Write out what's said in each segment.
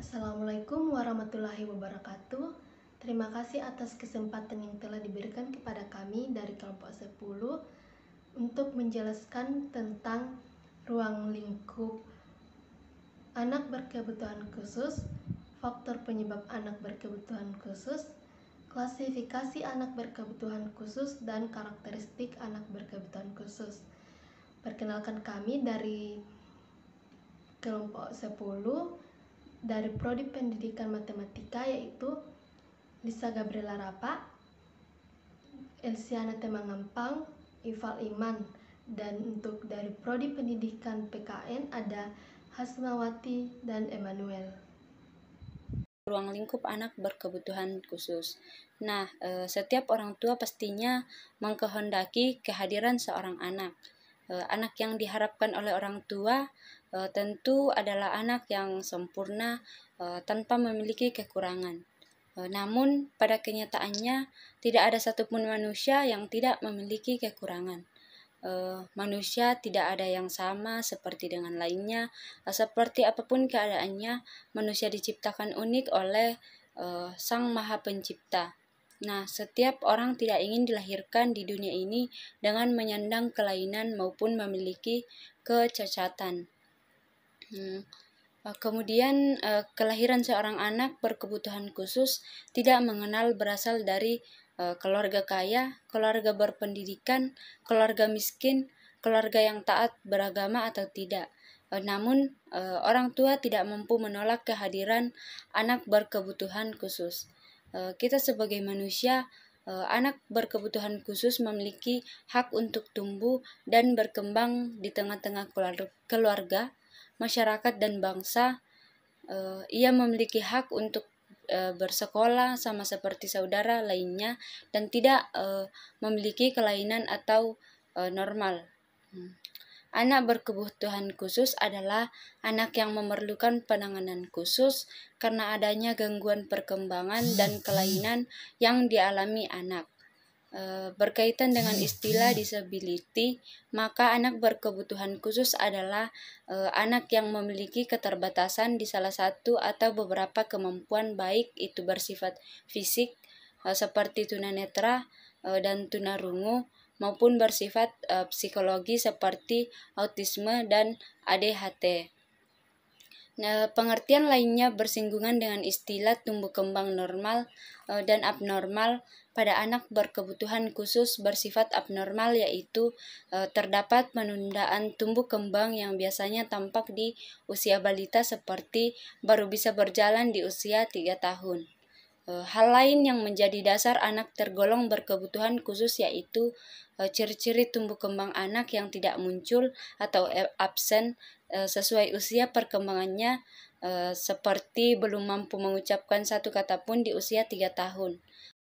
Assalamualaikum warahmatullahi wabarakatuh. Terima kasih atas kesempatan yang telah diberikan kepada kami dari kelompok 10 untuk menjelaskan tentang ruang lingkup anak berkebutuhan khusus, faktor penyebab anak berkebutuhan khusus, klasifikasi anak berkebutuhan khusus, dan karakteristik anak berkebutuhan khusus. Perkenalkan kami dari kelompok 10 dari Prodi Pendidikan Matematika, yaitu Lisa Gabriela Rapa, Elsiana Temangampang, Ifal Iman. Dan untuk dari Prodi Pendidikan PKN ada Hasmawati dan Emmanuel. Ruang lingkup anak berkebutuhan khusus. Nah, setiap orang tua pastinya mengkehendaki kehadiran seorang anak. Anak yang diharapkan oleh orang tua tentu adalah anak yang sempurna tanpa memiliki kekurangan. Namun, pada kenyataannya tidak ada satupun manusia yang tidak memiliki kekurangan. Manusia tidak ada yang sama seperti dengan lainnya. Seperti apapun keadaannya, manusia diciptakan unik oleh Sang Maha Pencipta. Nah, setiap orang tidak ingin dilahirkan di dunia ini dengan menyandang kelainan maupun memiliki kecacatan. Kemudian kelahiran seorang anak berkebutuhan khusus tidak mengenal berasal dari keluarga kaya, keluarga berpendidikan, keluarga miskin, keluarga yang taat beragama atau tidak. Namun orang tua tidak mampu menolak kehadiran anak berkebutuhan khusus. Kita sebagai manusia, anak berkebutuhan khusus memiliki hak untuk tumbuh dan berkembang di tengah-tengah keluarga, masyarakat, dan bangsa. Ia memiliki hak untuk bersekolah sama seperti saudara lainnya dan tidak memiliki kelainan atau normal. Anak berkebutuhan khusus adalah anak yang memerlukan penanganan khusus karena adanya gangguan perkembangan dan kelainan yang dialami anak. Berkaitan dengan istilah disability, maka anak berkebutuhan khusus adalah anak yang memiliki keterbatasan di salah satu atau beberapa kemampuan, baik itu bersifat fisik seperti tunanetra dan tunarungu, maupun bersifat psikologi seperti autisme dan ADHD. Pengertian lainnya bersinggungan dengan istilah tumbuh kembang normal dan abnormal. Pada anak berkebutuhan khusus bersifat abnormal, yaitu terdapat penundaan tumbuh kembang yang biasanya tampak di usia balita seperti baru bisa berjalan di usia 3 tahun. Hal lain yang menjadi dasar anak tergolong berkebutuhan khusus yaitu ciri-ciri tumbuh kembang anak yang tidak muncul atau absen sesuai usia perkembangannya, seperti belum mampu mengucapkan satu kata pun di usia 3 tahun.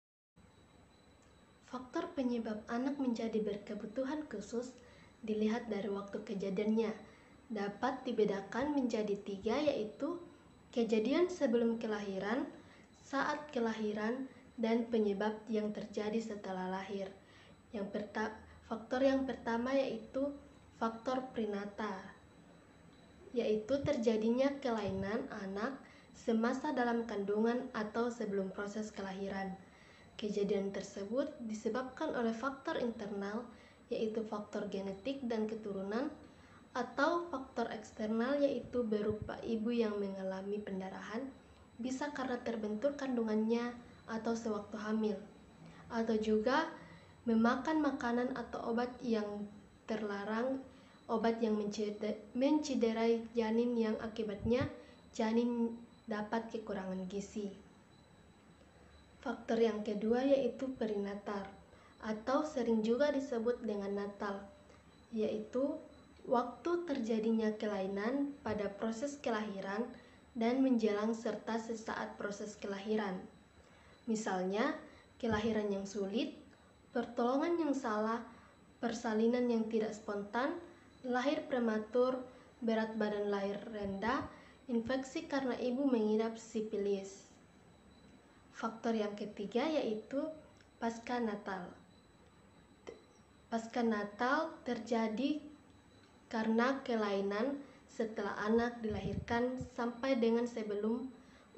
Faktor penyebab anak menjadi berkebutuhan khusus dilihat dari waktu kejadiannya. Dapat dibedakan menjadi 3, yaitu kejadian sebelum kelahiran, saat kelahiran, dan penyebab yang terjadi setelah lahir. Faktor yang pertama yaitu faktor prenata, yaitu terjadinya kelainan anak semasa dalam kandungan atau sebelum proses kelahiran. Kejadian tersebut disebabkan oleh faktor internal, yaitu faktor genetik dan keturunan, atau faktor eksternal, yaitu berupa ibu yang mengalami pendarahan, bisa karena terbentur kandungannya atau sewaktu hamil, atau juga memakan makanan atau obat yang terlarang, obat yang menciderai janin yang akibatnya janin dapat kekurangan gizi. Faktor yang kedua yaitu perinatal, atau sering juga disebut dengan natal, yaitu waktu terjadinya kelainan pada proses kelahiran dan menjelang serta sesaat proses kelahiran. Misalnya, kelahiran yang sulit, pertolongan yang salah, persalinan yang tidak spontan, lahir prematur, berat badan lahir rendah, infeksi karena ibu mengidap sifilis. Faktor yang ketiga yaitu pasca natal. Pasca natal terjadi karena kelainan setelah anak dilahirkan sampai dengan sebelum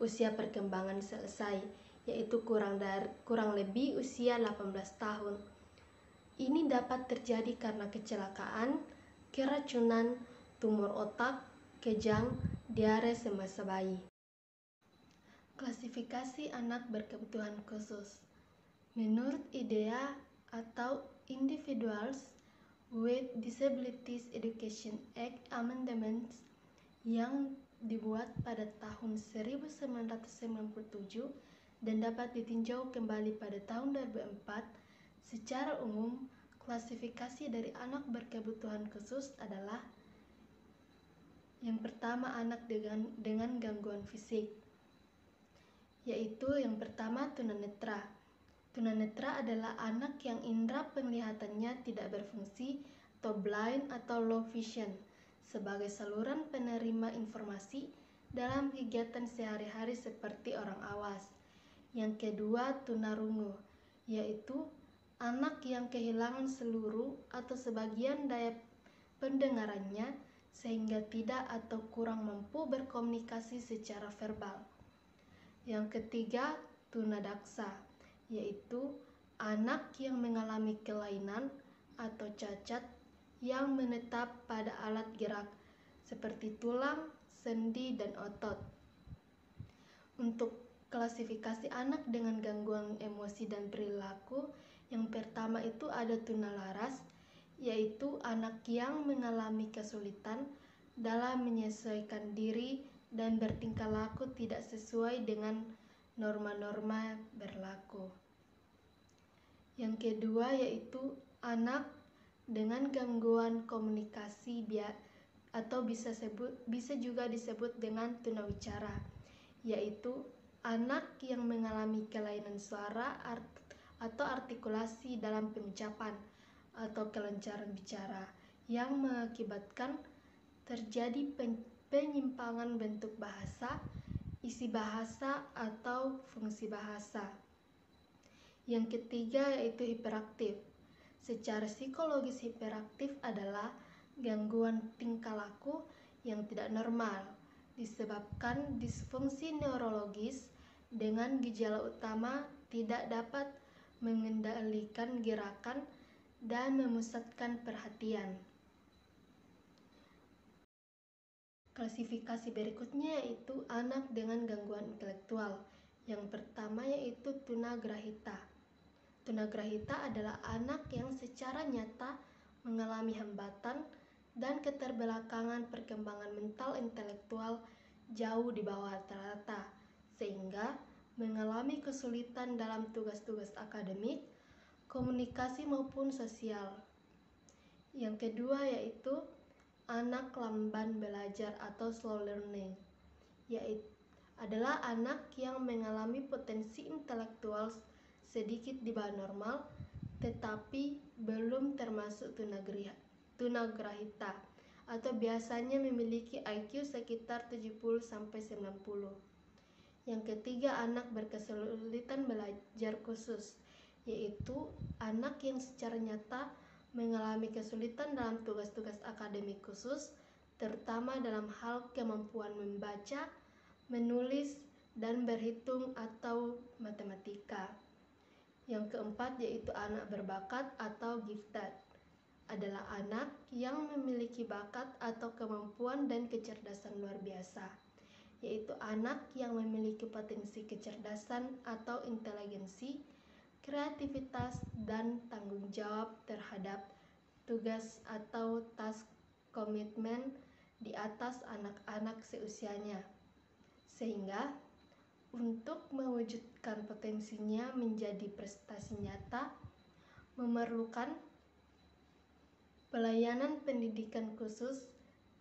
usia perkembangan selesai, yaitu kurang lebih usia 18 tahun. Ini dapat terjadi karena kecelakaan, keracunan, tumor otak, kejang, diare semasa bayi. Klasifikasi anak berkebutuhan khusus. Menurut IDEA atau Individuals with Disabilities Education Act Amendments yang dibuat pada tahun 1997 dan dapat ditinjau kembali pada tahun 2004, secara umum klasifikasi dari anak berkebutuhan khusus adalah: yang pertama, anak dengan gangguan fisik, yaitu yang pertama tunanetra. Tunanetra adalah anak yang indera penglihatannya tidak berfungsi atau blind atau low vision sebagai saluran penerima informasi dalam kegiatan sehari-hari seperti orang awas. Yang kedua, tunarungu, yaitu anak yang kehilangan seluruh atau sebagian daya pendengarannya sehingga tidak atau kurang mampu berkomunikasi secara verbal. Yang ketiga, tunadaksa, yaitu anak yang mengalami kelainan atau cacat yang menetap pada alat gerak seperti tulang, sendi, dan otot. Untuk klasifikasi anak dengan gangguan emosi dan perilaku, yang pertama itu ada tunalaras, yaitu anak yang mengalami kesulitan dalam menyesuaikan diri dan bertingkah laku tidak sesuai dengan norma-norma berlaku. Yang kedua yaitu anak dengan gangguan komunikasi atau bisa juga disebut dengan tunawicara, yaitu anak yang mengalami kelainan suara atau artikulasi dalam pengucapan atau kelancaran bicara yang mengakibatkan terjadi penyimpangan bentuk bahasa, isi bahasa, atau fungsi bahasa. Yang ketiga yaitu hiperaktif. Secara psikologis, hiperaktif adalah gangguan tingkah laku yang tidak normal disebabkan disfungsi neurologis dengan gejala utama tidak dapat mengendalikan gerakan dan memusatkan perhatian. Klasifikasi berikutnya yaitu anak dengan gangguan intelektual. Yang pertama yaitu tunagrahita. Tunagrahita adalah anak yang secara nyata mengalami hambatan dan keterbelakangan perkembangan mental intelektual jauh di bawah rata-rata, sehingga mengalami kesulitan dalam tugas-tugas akademik, komunikasi maupun sosial. Yang kedua yaitu anak lamban belajar atau slow learning, yaitu adalah anak yang mengalami potensi intelektual sedikit di bawah normal tetapi belum termasuk tunagrahita atau biasanya memiliki IQ sekitar 70-90. Yang ketiga, anak berkesulitan belajar khusus, yaitu anak yang secara nyata mengalami kesulitan dalam tugas-tugas akademik khusus, terutama dalam hal kemampuan membaca, menulis, dan berhitung atau matematika. Yang keempat yaitu anak berbakat atau gifted, adalah anak yang memiliki bakat atau kemampuan dan kecerdasan luar biasa, yaitu anak yang memiliki potensi kecerdasan atau inteligensi, kreativitas, dan tanggung jawab terhadap tugas atau task komitmen di atas anak-anak seusianya, sehingga untuk mewujudkan potensinya menjadi prestasi nyata memerlukan pelayanan pendidikan khusus.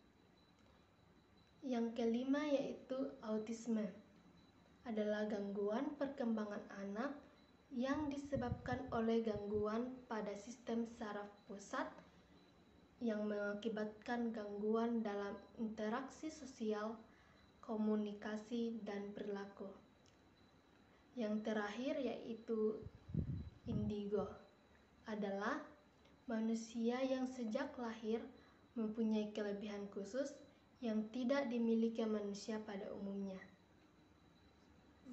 Yang kelima yaitu autisme, adalah gangguan perkembangan anak yang disebabkan oleh gangguan pada sistem saraf pusat yang mengakibatkan gangguan dalam interaksi sosial, komunikasi, dan perilaku. Yang terakhir yaitu indigo, adalah manusia yang sejak lahir mempunyai kelebihan khusus yang tidak dimiliki manusia pada umumnya.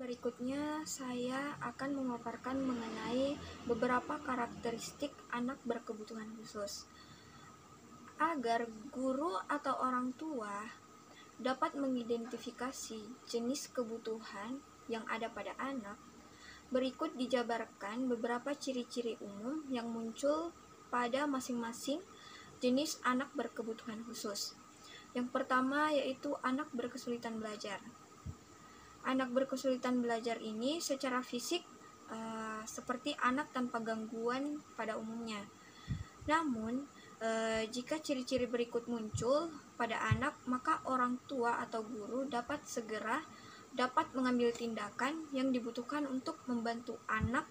Berikutnya, saya akan memaparkan mengenai beberapa karakteristik anak berkebutuhan khusus. Agar guru atau orang tua dapat mengidentifikasi jenis kebutuhan yang ada pada anak, berikut dijabarkan beberapa ciri-ciri umum yang muncul pada masing-masing jenis anak berkebutuhan khusus. Yang pertama yaitu anak berkesulitan belajar. Anak berkesulitan belajar ini secara fisik seperti anak tanpa gangguan pada umumnya. Namun, jika ciri-ciri berikut muncul pada anak, maka orang tua atau guru dapat mengambil tindakan yang dibutuhkan untuk membantu anak.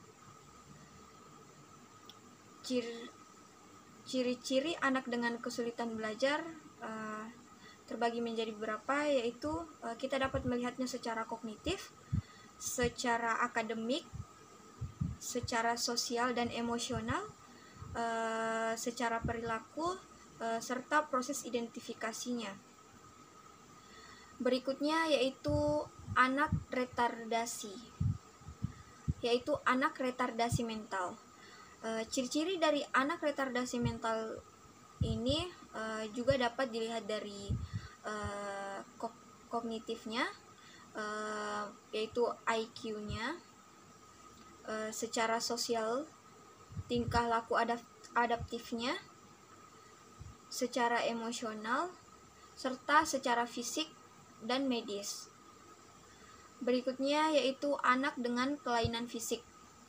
Ciri-ciri anak dengan kesulitan belajar terbagi menjadi beberapa, yaitu kita dapat melihatnya secara kognitif, secara akademik, secara sosial dan emosional, secara perilaku, serta proses identifikasinya. Berikutnya yaitu anak retardasi, yaitu anak retardasi mental. Ciri-ciri dari anak retardasi mental ini juga dapat dilihat dari kognitifnya, yaitu IQ-nya, secara sosial, tingkah laku adaptifnya, secara emosional, serta secara fisik dan medis. Berikutnya yaitu anak dengan kelainan fisik.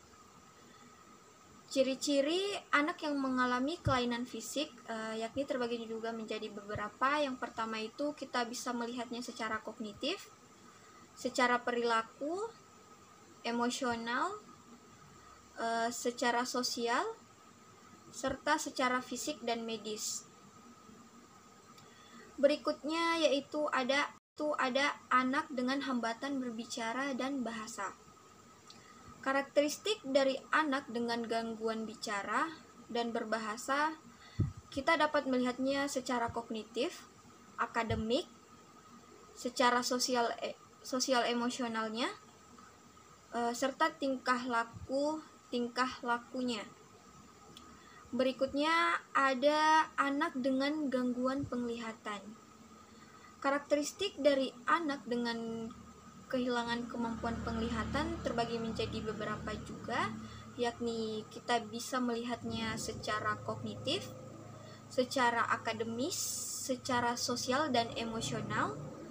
Ciri-ciri anak yang mengalami kelainan fisik yakni terbagi juga menjadi beberapa. Yang pertama itu kita bisa melihatnya secara kognitif, secara perilaku, emosional, secara sosial, serta secara fisik dan medis. Berikutnya yaitu ada anak dengan hambatan berbicara dan bahasa. Karakteristik dari anak dengan gangguan bicara dan berbahasa kita dapat melihatnya secara kognitif, akademik, secara sosial emosionalnya, serta tingkah lakunya. Berikutnya ada anak dengan gangguan penglihatan. Karakteristik dari anak dengan kehilangan kemampuan penglihatan terbagi menjadi beberapa juga, yakni kita bisa melihatnya secara kognitif, secara akademis, secara sosial dan emosional,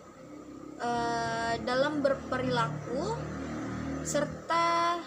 dalam berperilaku, serta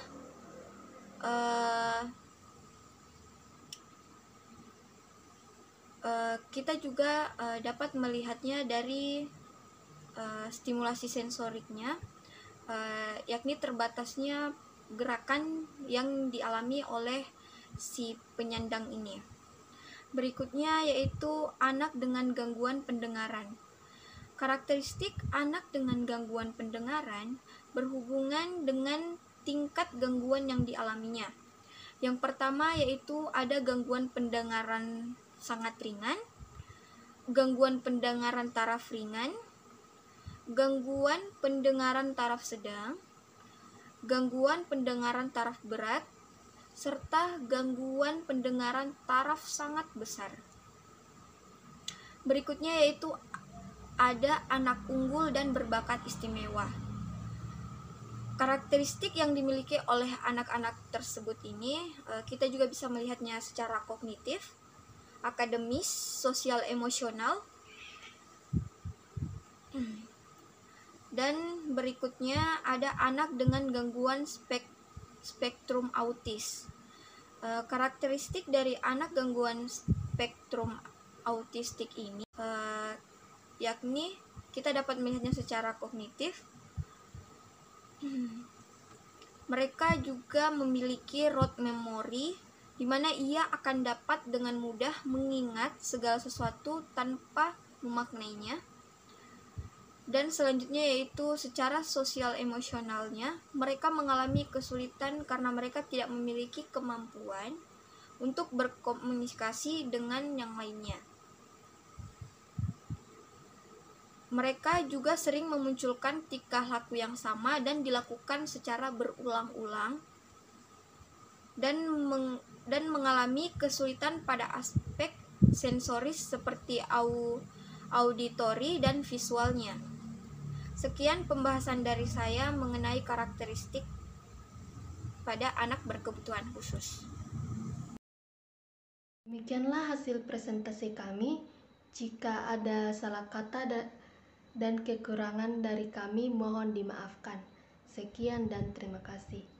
kita juga dapat melihatnya dari stimulasi sensoriknya, yakni terbatasnya gerakan yang dialami oleh si penyandang ini. Berikutnya yaitu anak dengan gangguan pendengaran. Karakteristik anak dengan gangguan pendengaran berhubungan dengan tingkat gangguan yang dialaminya. Yang pertama yaitu ada gangguan pendengaran sangat ringan, gangguan pendengaran taraf ringan, gangguan pendengaran taraf sedang, gangguan pendengaran taraf berat, serta gangguan pendengaran taraf sangat besar. Berikutnya yaitu ada anak unggul dan berbakat istimewa. Karakteristik yang dimiliki oleh anak-anak tersebut ini kita juga bisa melihatnya secara kognitif, akademis, sosial emosional. Dan berikutnya ada anak dengan gangguan spektrum autis. Karakteristik dari anak gangguan spektrum autistik ini yakni kita dapat melihatnya secara kognitif. Mereka juga memiliki rote memory, di mana ia akan dapat dengan mudah mengingat segala sesuatu tanpa memaknainya. Dan selanjutnya yaitu secara sosial emosionalnya, mereka mengalami kesulitan karena mereka tidak memiliki kemampuan untuk berkomunikasi dengan yang lainnya. Mereka juga sering memunculkan tingkah laku yang sama dan dilakukan secara berulang-ulang dan mengalami kesulitan pada aspek sensoris seperti auditori dan visualnya. Sekian pembahasan dari saya mengenai karakteristik pada anak berkebutuhan khusus. Demikianlah hasil presentasi kami. Jika ada salah kata dan kekurangan dari kami, mohon dimaafkan. Sekian dan terima kasih.